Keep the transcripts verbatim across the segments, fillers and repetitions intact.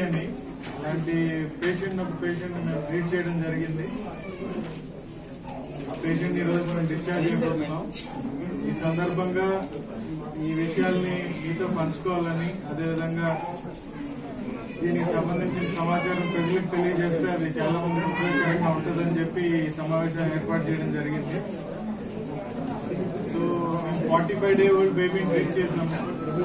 అని అలాంటి పేషెంట్ ఒక పేషెంట్ మేము ట్రీట్ చేయడం జరిగింది. ఆ పేషెంట్ ఈ రోజు మనం డిశ్చార్జ్ అయిపోతున్నాం. ఈ సందర్భంగా ఈ విషయాల్ని మీతో పంచుకోవాలని, అదేవిధంగా దీనికి సంబంధించిన సమాచారం ప్రజలకు తెలియజేస్తే అది చాలా మంది ఉపయోగకరంగా ఉంటుందని చెప్పి ఈ సమావేశాన్ని ఏర్పాటు చేయడం జరిగింది. సో మేము ఫార్టీ ఫైవ్ డే ఓల్డ్ బేబీని ట్రీట్ చేసాము.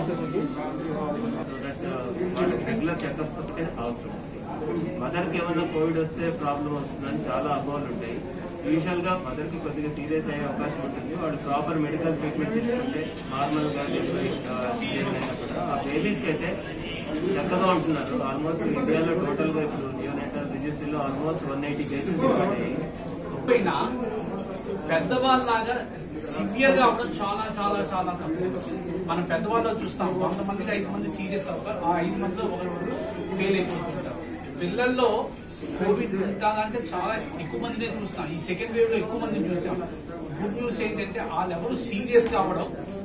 రెగ్యులర్ చెకప్స్ ఒకటే అవసరం. మదర్ కి ఏమైనా కోవిడ్ వస్తే ప్రాబ్లం వస్తుందని చాలా అపోహలు ఉంటాయి. యూజువల్ గా మదర్ కి కొద్దిగా సీరియస్ అయ్యే అవకాశం ఉంటుంది. వాళ్ళు ప్రాపర్ మెడికల్ ట్రీట్మెంట్ తీసుకుంటే నార్మల్ గా డెలివరీ అయినా కూడా ఆ బేబీస్ కి అయితే చక్కగా ఉంటున్నారు. ఆల్మోస్ట్ ఇండియాలో టోటల్ గా ఇప్పుడు న్యూనేటల్ రిజిస్ట్రీలో almost one eighty cases record అయ్యాయి. పెద్దవాళ్ళలాగా సివియర్ గా అవడం చాలా చాలా చాలా తక్కువ. మనం పెద్దవాళ్ళు చూస్తాం, వంద మందికి ఐదు మంది సీరియస్ అవ్వరు, ఆ ఐదు మందిలో ఒకరు ఫెయిల్ అయిపోతుంటారు. పిల్లల్లో కోవిడ్ ఉంటుందంటే చాలా ఎక్కువ మందినే చూస్తాం. ఈ సెకండ్ వేవ్ లో ఎక్కువ మందిని చూసాం. గుడ్ న్యూస్ ఏంటంటే వాళ్ళెవరు సీరియస్ గా అవ్వడం,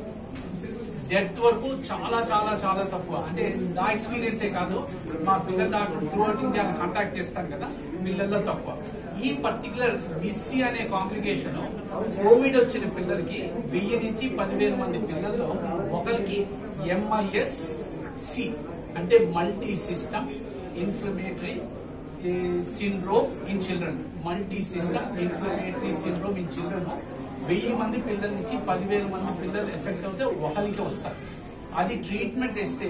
డెత్ వరకు చాలా చాలా చాలా తక్కువ. అంటే నా ఎక్స్పీరియన్సే కాదు, మా పిల్లల doctor throughout India contact చేస్తాను కదా, పిల్లల్లో తక్కువ. ఈ పర్టికులర్ మిస్సీ అనే కాంప్లికేషన్ కోవిడ్ వచ్చిన పిల్లలకి వెయ్యి నుంచి పదివేల మంది పిల్లల్లో ఒకరికి ఎంఐఎస్ సి అంటే multi system inflammatory syndrome in children, multi system inflammatory syndrome in children వెయ్యి మంది పిల్లల నుంచి పదివేల మంది పిల్లలు ఎఫెక్ట్ అవుతే ఒకరికి వస్తారు. అది ట్రీట్మెంట్ ఇస్తే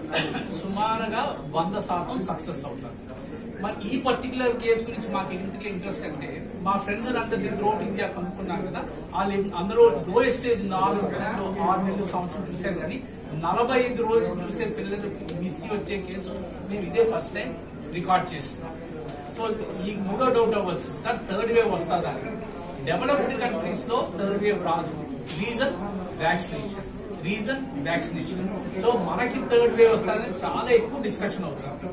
సుమారుగా వంద శాతం సక్సెస్ అవుతారు. మరి ఈ పర్టికులర్ కేసు గురించి మాకు ఎందుకు ఇంట్రెస్ట్ అంటే, మా ఫ్రెండ్స్ అందరినీ త్రూఅవుట్ ఇండియా కనుక్కున్నారు కదా, వాళ్ళు అందరూ లో స్టేజ్ నాలుగు నెలలు ఆరు నెలలు సంవత్సరం చూశారు. కానీ నలభై ఐదు రోజులు చూసే పిల్లలు మిస్సీ వచ్చే కేసు మేము ఇదే ఫస్ట్ టైం రికార్డ్ చేస్తున్నాం. సో ఈ మూడో డౌట్ అవ్వచ్చు, సార్ థర్డ్ వేవ్ వస్తుందని. డెవలప్డ్ కంట్రీస్ లో థర్డ్ వేవ్ రాదు. Reason vaccination, reason vaccination. So మనకి థర్డ్ వేవ్ వస్తుందని చాలా ఎక్కువ డిస్కషన్ అవుతుంది.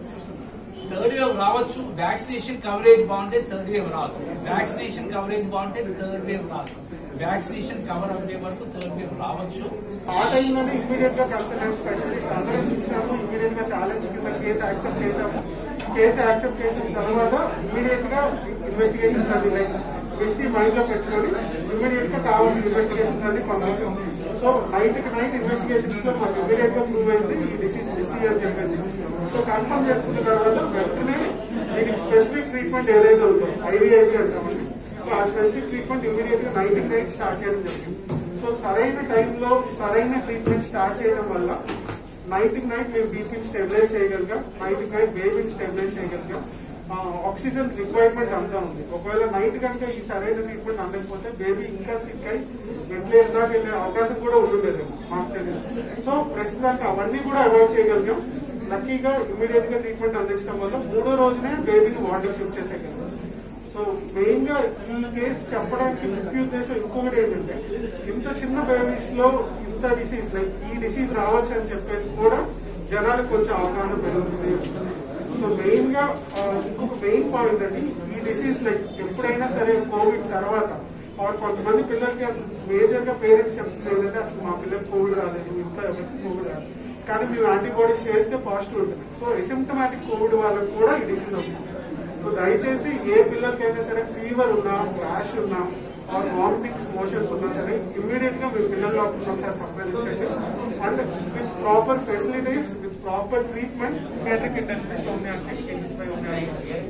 థర్డ్ వేవ్ రావచ్చు, వ్యాక్సినేషన్ కవరేజ్ బాగుంటే థర్డ్ వేవ్ రాదు, వ్యాక్సినేషన్ కవరేజ్ బాగుంటే థర్డ్ వేవ్ రాదు, వ్యాక్సినేషన్ కవర్ అయ్యే వరకు థర్డ్ వేవ్ రావచ్చు. ఆ టైంలోనే ఇమీడియట్ గా కన్సల్టెంట్ స్పెషలిస్ట్ అందరం చూసాము. ఇమీడియట్ గా ఛాలెంజ్ కింద కేసు యాక్సెప్ట్ చేశాము. కేసు యాక్సెప్ట్ చేసిన తర్వాత ఇమీడియట్ గా ఇన్వెస్టిగేషన్స్ అన్ని లైక్ మిస్సీ మైండ్ లో పెట్టుకొని ఇమీడియట్ గా కావాల్సిన ఇన్వెస్టిగేషన్స్ అన్ని పంపించాం. సో నైట్ కి నైట్ ఇన్వెస్టిగేషన్స్ లో మాకు ఇమీడియట్ గా ప్రూవ్ అయింది ఈ డిసీజ్ మిస్సీ అని చెప్పేసి. సో కన్ఫర్మ్ చేసుకున్న తర్వాత వెంటనే దీనికి స్పెసిఫిక్ ట్రీట్మెంట్ ఏదైతే ఉందో ఐవీఐసీ అంటామండి. సో ఆ స్పెసిఫిక్ ట్రీట్మెంట్ ఇమీడియట్ గా నైట్ నైట్ స్టార్ట్ చేయడం జరిగింది. సో సరైన టైంలో సరైన ట్రీట్మెంట్ స్టార్ట్ చేయడం వల్ల నైట్ నైట్ మేము బీపీని స్టెబిలైజ్ చేయగలిగాం, నైట్ నైట్ బేబీని స్టెబిలైజ్ చేయగలిగాం. ఆక్సిజన్ రిక్వైర్మెంట్ అంతా ఉంది. ఒకవేళ నైట్ కనుక ఈ సరైన ట్రీట్మెంట్ అందకపోతే బేబీ ఇంకా సిక్ అయి వెంటిలేటర్ దాకా వెళ్ళే అవకాశం కూడా ఉండలేదు మాకు తెలియదు. సో ప్రస్తుతానికి అవన్నీ కూడా అవాయిడ్ చేయగలిగాం. లక్కీగా ఇమీడియట్ గా ట్రీట్మెంట్ అందించడం వల్ల మూడో రోజునే బేబీని వార్డుకి షిఫ్ట్ చేసేయగలిగాం. సో మెయిన్ గా ఈ కేసు చెప్పడానికి ముఖ్య ఉద్దేశం ఇంకొకటి ఏంటంటే, ఇంత చిన్న బేబీస్ లో ఇంత డిసీజ్ లైక్ ఈ డిసీజ్ రావచ్చు అని చెప్పేసి కూడా జనాలకు కొంచెం అవగాహన పెరుగుతుంది. సో మెయిన్ గా ఇంకొక మెయిన్ పాయింట్ అండి, ఈ డిసీజ్ లైక్ ఎప్పుడైనా సరే కోవిడ్ తర్వాత కొంతమంది పిల్లలకి అసలు మేజర్ గా పేరెంట్స్ చెప్తున్నారు ఏంటంటే అసలు మా పిల్లలకి కోవిడ్ రాలేదు, ఇంట్లో ఎవరికి కోవిడ్ రాలేదు, కానీ మేము యాంటీబాడీస్ చేస్తే పాజిటివ్ ఉంటుంది. సో ఎసిమ్టమాటిక్ కోవిడ్ వాళ్ళకి కూడా ఈ డిసీజ్ వస్తుంది. సో దయచేసి ఏ పిల్లలకైనా సరే ఫీవర్ ఉన్నా, ర్యాష్ ఉన్నా, ఆర్ వామిటింగ్స్ మోషన్స్ ఉన్నా సరే ఇమ్మీడియట్ గా మీ పిల్లల డాక్టర్ ఒకసారి సంప్రదించండి. And with proper facilities, with proper treatment industries ఉన్నాయంటే ఇన్స్పైర్ ఉన్నాయి.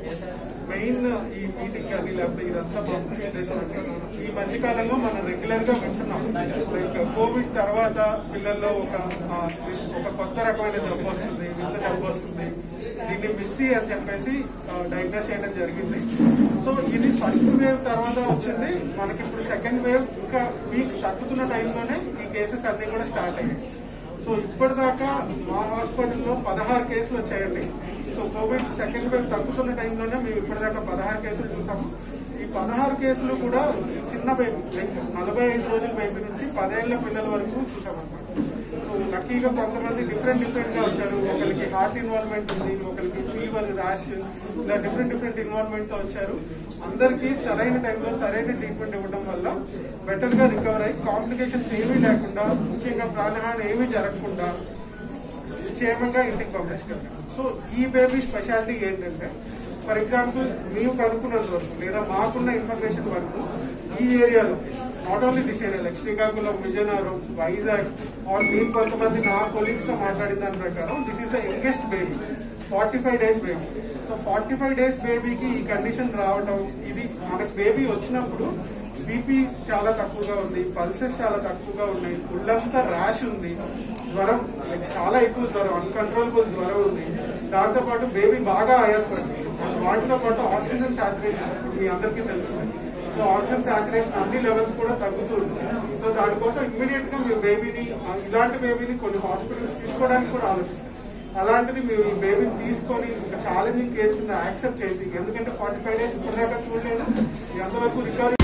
మెయిన్ ఈ మీటింగ్ అది లేకపోతే ఇదంతా ప్రముఖ ఉద్దేశం అంటే, ఈ మధ్యకాలంలో మనం రెగ్యులర్ గా వింటున్నాం లైక్ కోవిడ్ తర్వాత పిల్లల్లో ఒక ఒక కొత్త రకమైన జబ్బు వస్తుంది, వింత జబ్బు వస్తుంది, దీన్ని మిస్సీ అని చెప్పేసి డయాగ్నోస్ చేయడం జరిగింది. సో ఇది ఫస్ట్ వేవ్ తర్వాత వచ్చింది. మనకి ఇప్పుడు సెకండ్ వేవ్ ఇంకా వీక్ తగ్గుతున్న టైంలోనే ఈ కేసెస్ అన్ని కూడా స్టార్ట్ అయ్యాయి. సో ఇప్పటిదాకా మా హాస్పిటల్లో పదహారు కేసులు వచ్చాయండి. సో కోవిడ్ సెకండ్ వేవ్ తగ్గుతున్న టైంలోనే మేము ఇప్పటిదాకా పదహారు కేసులు చూసాము. ఈ పదహారు కేసులు కూడా ఈ చిన్న బేబీ నలభై ఐదు రోజుల బేబీ నుంచి పదేళ్ల పిల్లల వరకు చూసామన్నమాట. సో లక్కీగా కొంతమంది డిఫరెంట్ డిఫరెంట్ గా వచ్చారు. ఒకరికి హార్ట్ ఇన్వాల్వ్మెంట్ ఉంది, ఒకరికి ఫీవర్, ర్యాష్, ఇలా డిఫరెంట్ డిఫరెంట్ ఇన్వాల్వ్మెంట్ తో వచ్చారు. అందరికీ సరైన టైంలో సరైన ట్రీట్మెంట్ ఇవ్వడం వల్ల బెటర్ గా రికవర్ అయ్యి కాంప్లికేషన్స్ ఏమీ లేకుండా, ముఖ్యంగా ప్రాణహాని ఏమీ జరగకుండా క్షేమంగా ఇంటికి పంపించగలిగాం. సో ఈ బేబీ స్పెషాలిటీ ఏంటంటే, ఫర్ ఎగ్జాంపుల్ మేము కనుక్కున్నంత వరకు లేదా మాకున్న ఇన్ఫర్మేషన్ వరకు ఈ ఏరియాలో not only this area like Srikakulam, Vizianagaram, Vizag or నేను కొంతమంది నా కొలీగ్స్ తో మాట్లాడిన దాని ప్రకారం this is the youngest baby, forty five days baby. So forty five days బేబీకి ఈ కండిషన్ రావటం, ఇది మనకు బేబీ వచ్చినప్పుడు బీపీ చాలా తక్కువగా ఉంది, పల్సెస్ చాలా తక్కువగా ఉన్నాయి, ఒళ్ళంతా ర్యాష్ ఉంది, జ్వరం చాలా ఎక్కువ జ్వరం, అన్కంట్రోలబుల్ జ్వరం ఉంది. దాంతో పాటు బేబీ బాగా ఆయాసపడుతుంది. వాటితో పాటు ఆక్సిజన్ సాచురేషన్ మీ అందరికీ తెలుస్తుంది. సో ఆక్సిజన్ సాచురేషన్ అన్ని లెవెల్స్ కూడా తగ్గుతూ ఉంటుంది. సో దానికోసం ఇమ్మీడియట్ గా మీ బేబీని, ఇలాంటి బేబీని కొన్ని హాస్పిటల్స్ తీసుకోవడానికి కూడా ఆలోచిస్తారు. అలాంటిది మీరు ఈ బేబీని తీసుకొని ఒక ఛాలెంజింగ్ కేసు కింద యాక్సెప్ట్ చేసి, ఎందుకంటే ఫార్టీ ఫైవ్ డేస్ ఇప్పటిదాకా చూడలేదు, ఎంతవరకు రికవరీ